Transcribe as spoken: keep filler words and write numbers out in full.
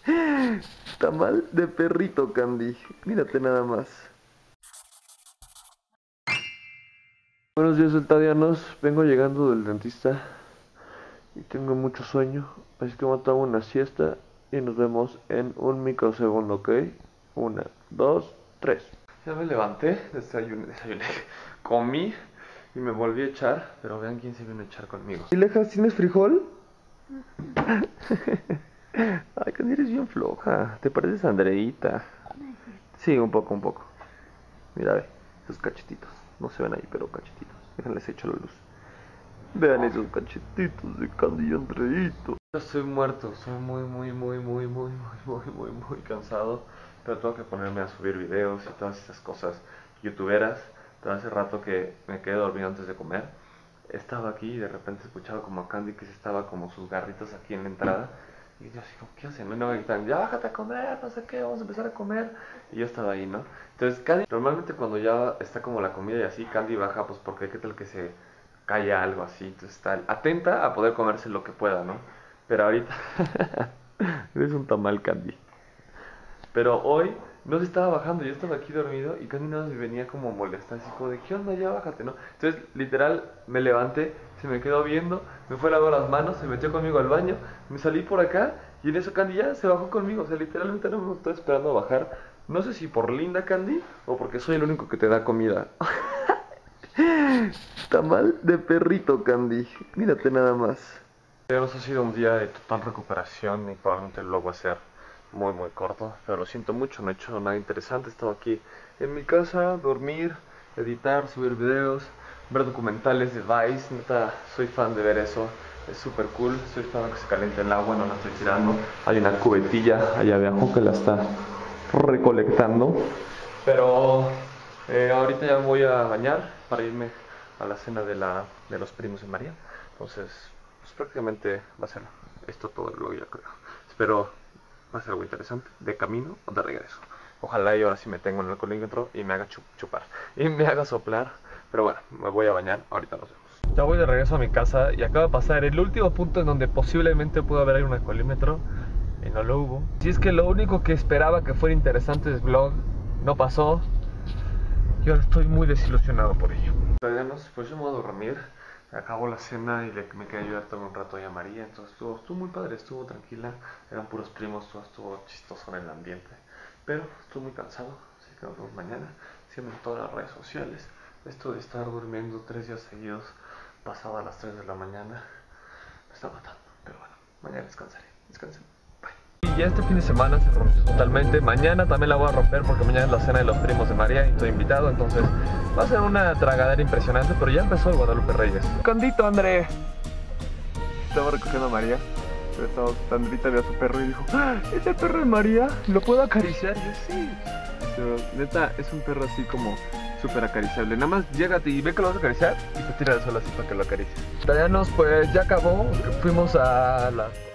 Tamal de perrito, Candy. Mírate nada más. Buenos días, deltadianos. Vengo llegando del dentista y tengo mucho sueño, así que voy a tomar una siesta y nos vemos en un microsegundo, ¿ok? Una, dos, tres. Ya me levanté, desayuné, desayuné, comí y me volví a echar, pero vean quién se vino a echar conmigo. ¿Y Lejas, tienes frijol? Ay, Candy, eres bien floja. Te pareces a Andreita. Sí, un poco, un poco. Mira, ve, esos cachetitos. No se ven ahí, pero cachetitos. Déjenles echo la luz. Vean esos cachetitos de Candy y Andreito. Yo estoy muerto, soy muy, muy, muy, muy, muy, muy, muy, muy, muy cansado. Pero tengo que ponerme a subir videos y todas esas cosas youtuberas. Pero hace rato que me quedé dormido antes de comer. Estaba aquí y de repente escuchaba como a Candy que se estaba como sus garritos aquí en la entrada. Y yo así como, ¿qué hacen? No, me gritan, ya bájate a comer, no sé qué, vamos a empezar a comer. Y yo estaba ahí, ¿no? Entonces Candy, normalmente cuando ya está como la comida y así, Candy baja, pues porque qué tal que se calla algo así. Entonces está atenta a poder comerse lo que pueda, ¿no? Pero ahorita, eres un tamal, Candy. Pero hoy no se estaba bajando, yo estaba aquí dormido y Candy nada más me venía como molesta, así como de, ¿qué onda? Ya bájate, ¿no? Entonces, literal, me levanté, se me quedó viendo, me fue a lavar las manos, se metió conmigo al baño, me salí por acá y en eso Candy ya se bajó conmigo, o sea, literalmente no me estoy esperando a bajar. No sé si por linda, Candy, o porque soy el único que te da comida. Tamal de perrito, Candy, mírate nada más. Ha sido un día de total recuperación y probablemente lo voy a hacer muy muy corto, pero lo siento mucho, no he hecho nada interesante. He estado aquí en mi casa, dormir, editar, subir videos, ver documentales de Vice. Neta, soy fan de ver eso, es súper cool. Estoy esperando que se caliente el agua, no la estoy tirando. Hay una cubetilla allá abajo que la está recolectando. Pero eh, ahorita ya me voy a bañar para irme a la cena de, la, de los primos de María. Entonces, pues prácticamente va a ser esto todo el vlog, yo creo. Espero va a ser algo interesante, de camino o de regreso. Ojalá y ahora sí me tengo en el colímetro y me haga chupar y me haga soplar. Pero bueno, me voy a bañar, ahorita nos vemos. Ya voy de regreso a mi casa y acaba de pasar el último punto en donde posiblemente pudo haber un alcoholímetro y no lo hubo. Si es que lo único que esperaba que fuera interesante el vlog no pasó, y ahora estoy muy desilusionado por ello. Pues yo me voy a dormir. Acabó la cena y le, me quedé a ayudar todo un rato a María, entonces estuvo, estuvo muy padre, estuvo tranquila, eran puros primos, todo estuvo chistoso en el ambiente, pero estuve muy cansado, así que nos vemos mañana, siendo en todas las redes sociales. Esto de estar durmiendo tres días seguidos, pasado a las tres de la mañana, me está matando, pero bueno, mañana descansaré, descansen. Y ya este fin de semana se rompió totalmente. Mañana también la voy a romper porque mañana es la cena de los primos de María y estoy invitado, entonces va a ser una tragadera impresionante, pero ya empezó el Guadalupe Reyes. Condito, André. Estaba recogiendo a María, pero estaba Sandrita vio a su perro y dijo, ¡ah! ¿Es el perro de María? ¿Lo puedo acariciar? Y yo, sí. Pero neta, es un perro así como súper acariciable. Nada más llégate y ve que lo vas a acariciar y te tira al suelo así para que lo acaricies. Italianos, pues ya acabó. Fuimos a la...